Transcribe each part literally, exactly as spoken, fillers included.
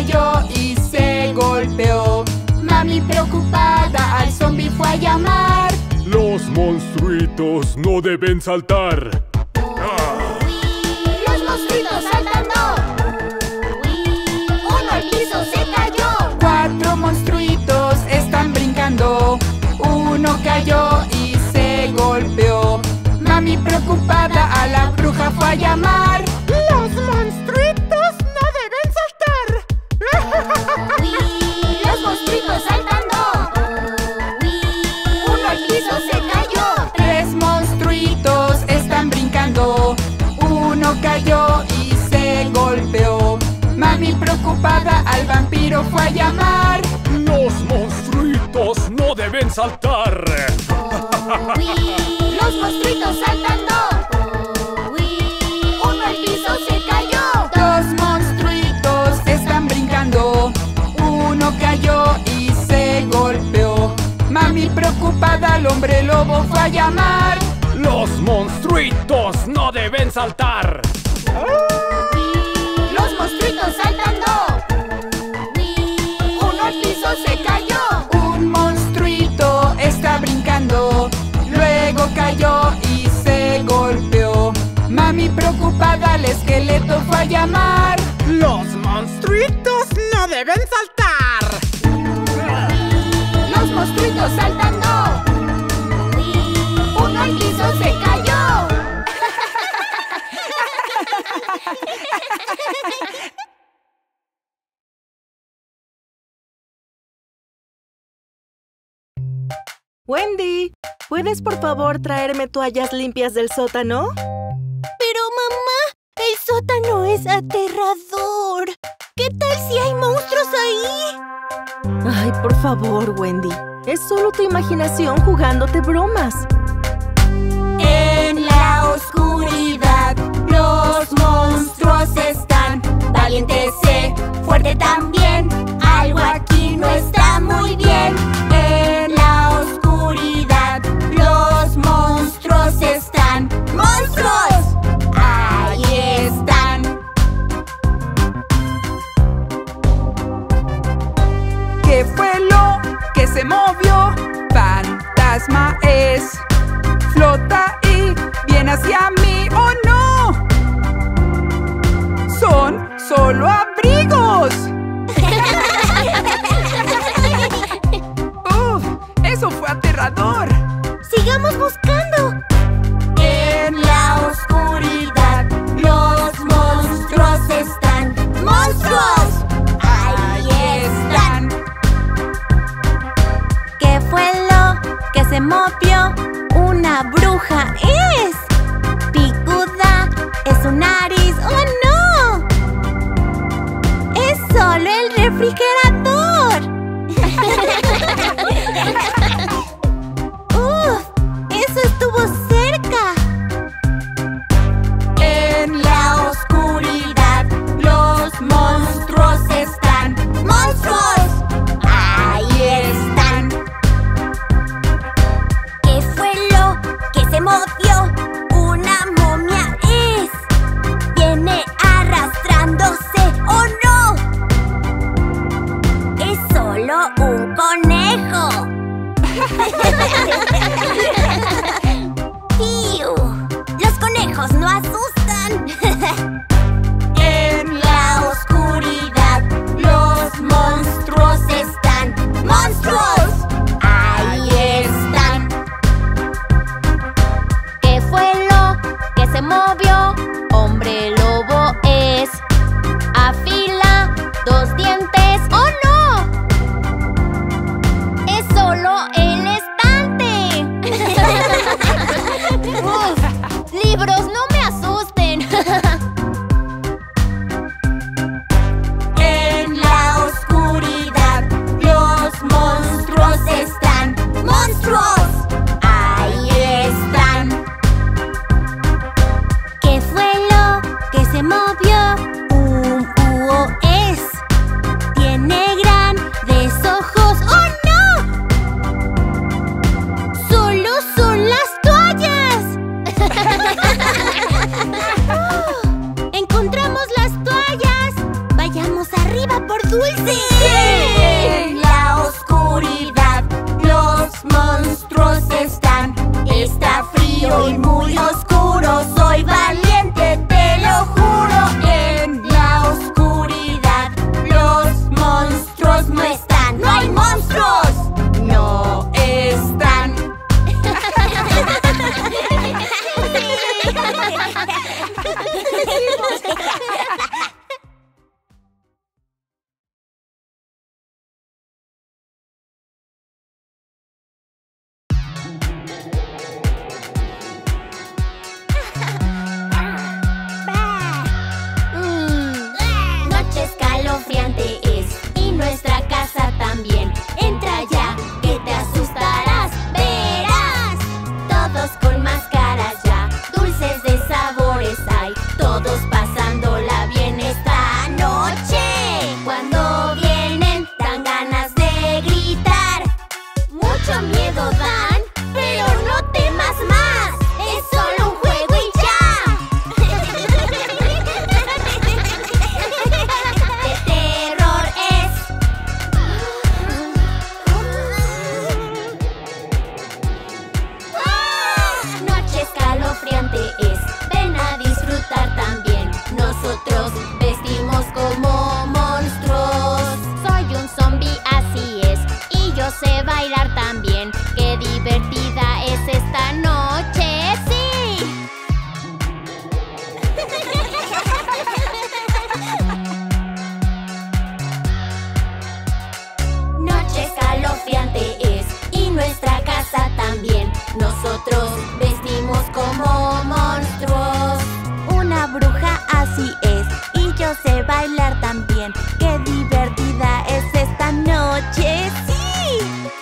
cayó y se golpeó. Mami preocupada al zombi fue a llamar. Los monstruitos no deben saltar. Los monstruitos saltando. Uno al piso se cayó. Cuatro monstruitos están brincando. Uno cayó y se golpeó. Mami preocupada a la bruja fue a llamar. ¡Los monstruitos no deben saltar! Los monstruitos saltando. Uno al piso se cayó. Tres monstruitos están brincando. Uno cayó y se golpeó. Mami preocupada al vampiro fue a llamar. Los monstruitos no deben saltar. Los monstruitos saltando. Uno al piso se cayó. Dos monstruitos están brincando. Uno cayó y se golpeó. Mami preocupada al hombre lobo fue a llamar. Los monstruitos no deben saltar. Los monstruitos saltando. Uno al piso se cayó. Un monstruito está brincando. Luego cayó y se golpeó. Mami preocupada al esqueleto fue a llamar. ¡Los monstruitos no deben saltar! Los monstruitos saltando. Uno al piso se cayó. Wendy, ¿puedes por favor traerme toallas limpias del sótano? Pero mamá, el sótano es aterrador. ¿Qué tal si hay monstruos ahí? Ay, por favor, Wendy. Es solo tu imaginación jugándote bromas. En la oscuridad los monstruos están. Valiente sé, fuerte también. Algo aquí no está muy bien. En la oscuridad los monstruos están. ¡Monstruos! Ahí están. ¿Qué fue lo que se movió? Fantasma es. Flota y viene hacia mí, ¿o no? Son solo abrigos. ¡Uf! ¡Eso fue aterrador! ¡Sigamos buscando! En la oscuridad los monstruos están. ¡Monstruos! Ahí están. ¿Qué fue lo que se movió? ¡Una bruja es! ¡Picuda! ¡Es su nariz! ¡Oh, no! ¡Es solo el refrigerador! ¡Uf! ¡Eso estuvo cerca! En la oscuridad los monstruos están. ¡Monstruos! Ahí están. ¿Qué fue lo que se movió? ¡Una momia es! ¡Viene arrastrándose! ¡Oh, no! ¡Es solo un conejo! ¡Piu! ¡Los conejos no asustan! En la oscuridad los monstruos están. ¡Monstruos! Ahí están. ¿Qué fue lo que se movió? Hombre lobo es. Afila dos dientes. ¡Oh, no! Es solo el estante. y yo sé bailar también. ¡Qué divertida es esta noche! ¡Sí! Noche escalofriante es y nuestra casa también. Nosotros vestimos como monstruos. Una bruja así es y yo sé bailar también. ¡Qué divertida es esta noche! ¡Sí!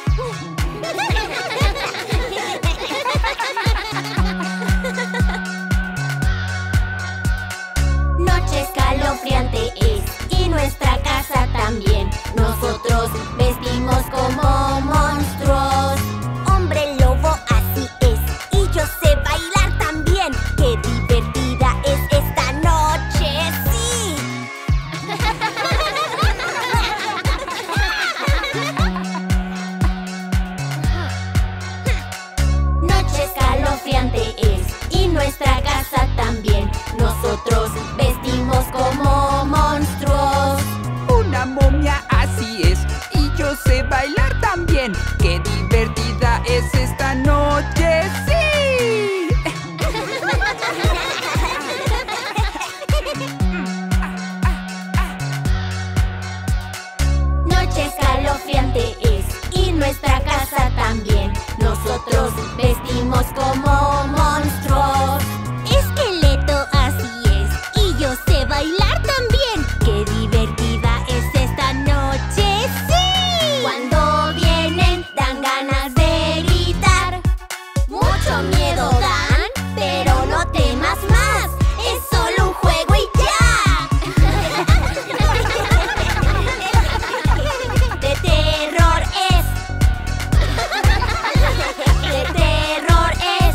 Noche escalofriante es y nuestra casa también. Nosotros vestimos como monstruos. Hombre lobo así es y yo sé bailar también. ¡Qué divertida es esta noche! ¡Sí! Noche escalofriante es y nuestra casa también. Nosotros vestimos como monstruos. Una momia así es y yo sé bailar también. ¡Qué divertida es esta noche! ¡Sí! Noche escalofriante es y nuestra casa también. Nosotros vestimos como monstruos. Esqueleto así es y yo sé bailar también. ¡Qué divertida es esta noche! ¡Sí! Cuando vienen dan ganas de gritar. Mucho miedo dan, pero no temas más. Es solo un juego y ya. De terror es. De terror es.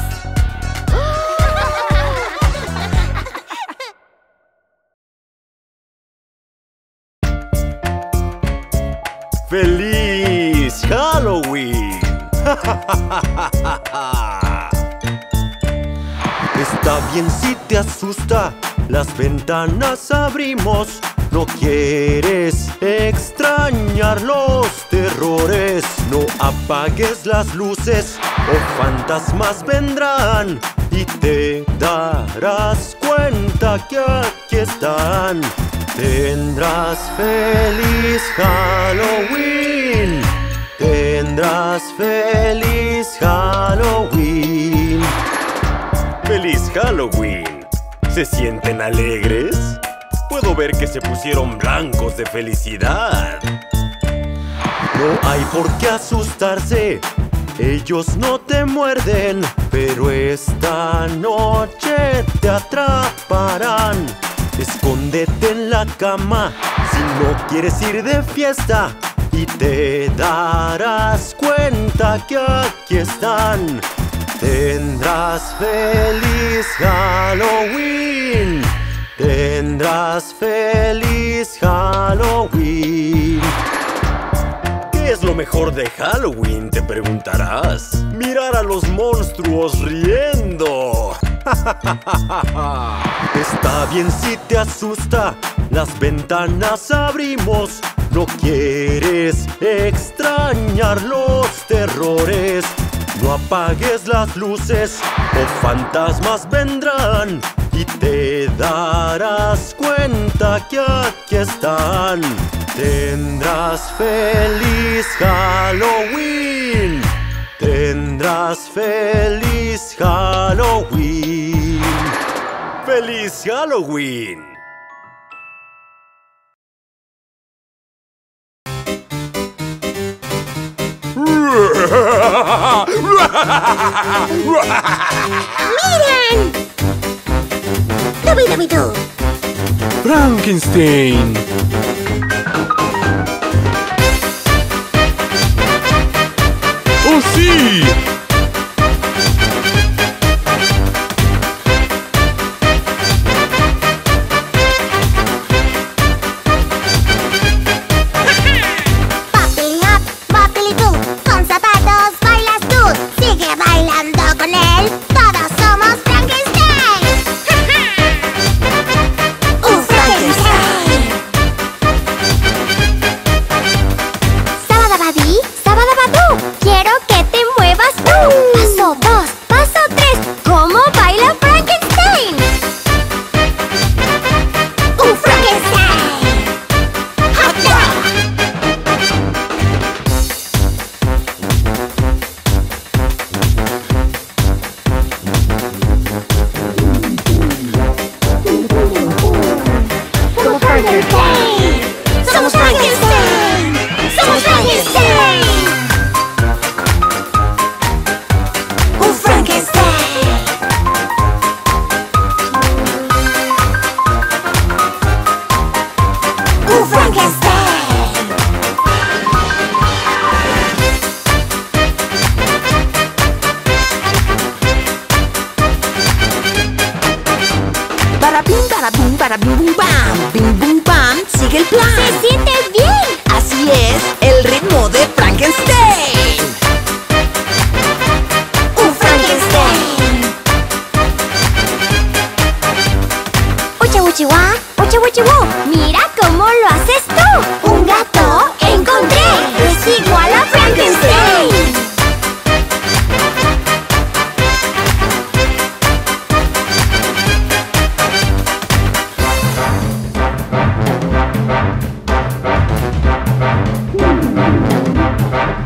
¡Feliz Halloween! Está bien si te asusta, las ventanas abrimos. No quieres extrañar los terrores. No apagues las luces o fantasmas vendrán y te darás cuenta que aquí están. Tendrás feliz Halloween. Tendrás feliz Halloween. ¡Feliz Halloween! ¿Se sienten alegres? Puedo ver que se pusieron blancos de felicidad. No hay por qué asustarse. Ellos no te muerden, pero esta noche te atraparán. Escóndete en la cama si no quieres ir de fiesta y te darás cuenta que aquí están. Tendrás feliz Halloween. Tendrás feliz Halloween. ¿Qué es lo mejor de Halloween? Te preguntarás. Mirar a los monstruos riendo. Está bien si te asusta, las ventanas abrimos. No quieres extrañar los terrores. No apagues las luces o fantasmas vendrán y te darás cuenta que aquí están. Tendrás feliz Halloween. Tendrás feliz Halloween. ¡Feliz Halloween! ¡Miren! ¡Dubi-dubi-du! Frankenstein. ¡Oh, sí!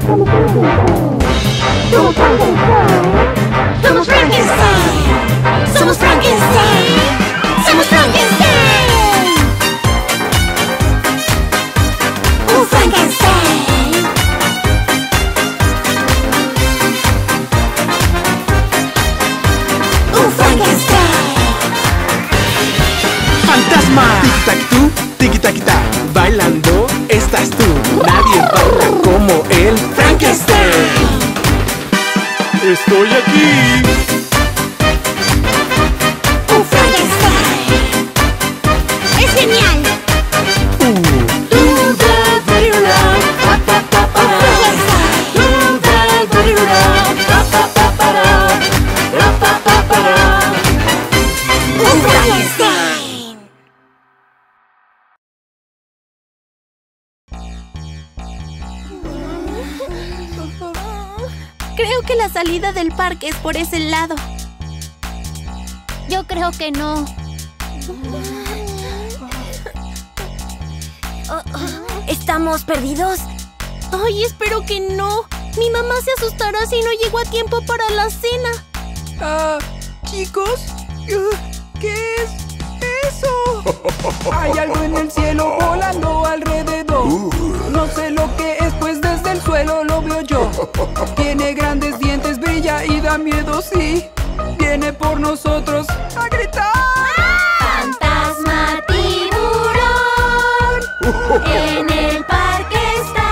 Somos Frankenstein. Somos Frankenstein. Somos Frankenstein. Un Frankenstein. Un Frankenstein. ¡Fantasma! Tic-tac-tú, tiki-tac-ta. Bailando estás tú. Nadie baila como el Frankenstein. ¡Estoy aquí! Un Frankenstein. ¡Es genial! Un Frankenstein. Creo que la salida del parque es por ese lado. Yo creo que no. ¿Estamos perdidos? Ay, espero que no. Mi mamá se asustará si no llego a tiempo para la cena. Ah, chicos, uh, ¿qué es eso? Hay algo en el cielo volando alrededor. No sé lo que es, pues desde el suelo lo veo yo. Tiene grandes dientes, brilla y da miedo, sí. Viene por nosotros a gritar. Fantasma tiburón, en el parque está,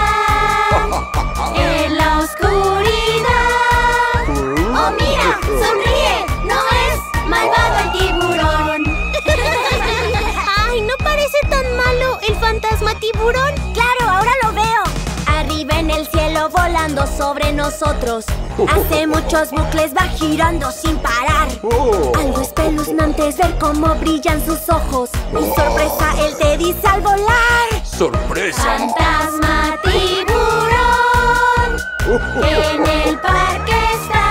en la oscuridad. Oh, mira, sonríe, no es malvado el tiburón. Ay, ¿no parece tan malo el fantasma tiburón? Claro, ahora lo veo. Arriba en el cielo volando sobre nosotros. Hace muchos bucles va girando sin parar. Algo espeluznante es ver cómo brillan sus ojos. Mi sorpresa, él te dice al volar. ¡Sorpresa! Fantasma tiburón, en el parque está,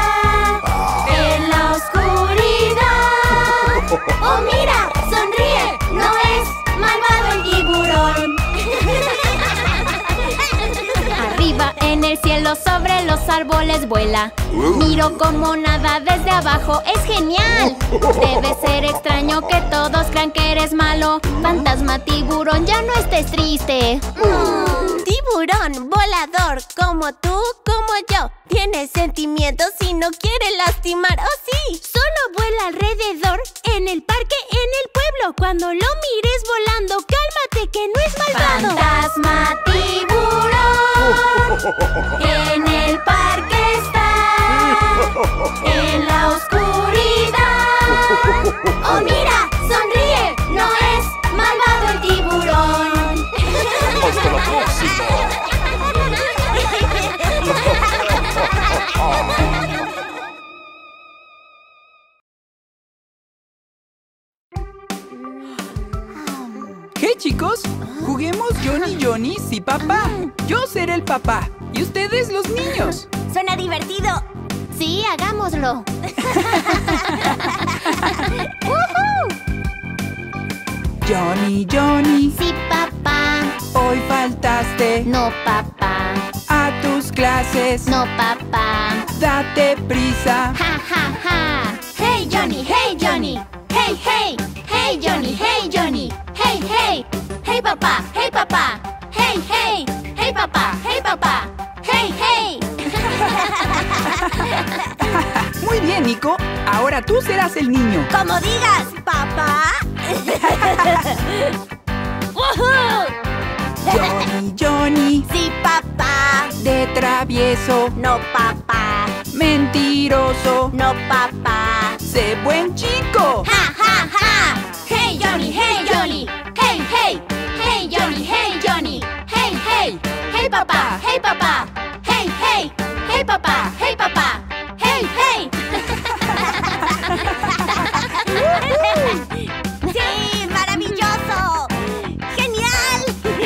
en la oscuridad. Oh, mira, sonríe, no es malvado el tiburón. Arriba en el cielo sobre los árboles vuela. Miro como nada desde abajo, es genial. Debe ser extraño que todos crean que eres malo. Fantasma tiburón, ya no estés triste. Mm, tiburón volador, como tú, como yo. Tiene sentimientos y no quiere lastimar. ¡Oh, sí! Solo vuela alrededor, en el parque, en el pueblo. Cuando lo mires volando, cálmate que no es malvado. Fantasma tiburón, en el parque está, en la oscuridad. Oh, mira, sonríe, no es malvado el tiburón. ¡Hasta la próxima! ¿Qué, chicos? Juguemos Johnny Johnny, sí papá. Yo seré el papá y ustedes los niños. Suena divertido. Sí, hagámoslo. Johnny Johnny, Sí, papá. hoy faltaste No, papá. a tus clases. No, papá. Date prisa. Ja, ja, ja. Hey, Johnny, hey, Johnny. Hey, hey. Hey, Johnny, hey, Johnny. Hey, hey. Hey, papá, hey, papá. Hey, hey. Hey, papá, hey, papá. Hey, hey. Muy bien, Nico. Ahora tú serás el niño. Como digas, papá. ¡Woohoo! Johnny Johnny, Sí, papá. de travieso, No, papá. mentiroso. No, papá. Sé buen chico. Ja, ja, ja. Hey, Johnny, hey, Johnny. Hey, hey. Hey, Johnny, hey, Johnny. Hey, hey. Hey, papá, hey, papá. Hey, hey. Hey, papá, hey, papá. Hey, hey. ¡Sí! ¡Maravilloso! ¡Genial!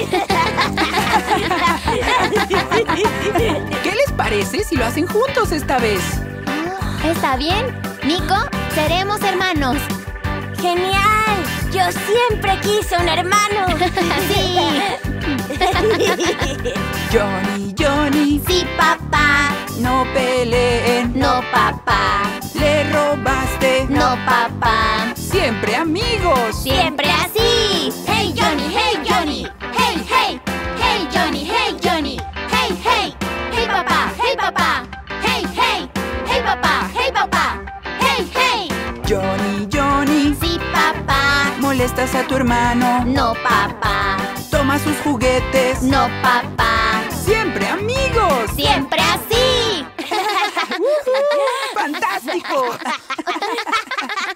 ¿Qué les parece si lo hacen juntos esta vez? ¿Está bien? Nico, seremos hermanos. ¡Genial! Yo siempre quise un hermano. Sí. Johnny Johnny, papá. Le robaste. No, papá. Siempre amigos. Siempre así. Hey Johnny, hey Johnny. Hey, hey. Hey Johnny, hey Johnny. Hey, hey. Hey papá, hey papá. Hey, hey. Hey papá, hey papá. Hey, hey. Johnny, Johnny. Sí, papá. ¿Molestas a tu hermano? No, papá. ¿Toma sus juguetes? No, papá. ¡Siempre amigos! ¡Siempre así! ¡Fantástico!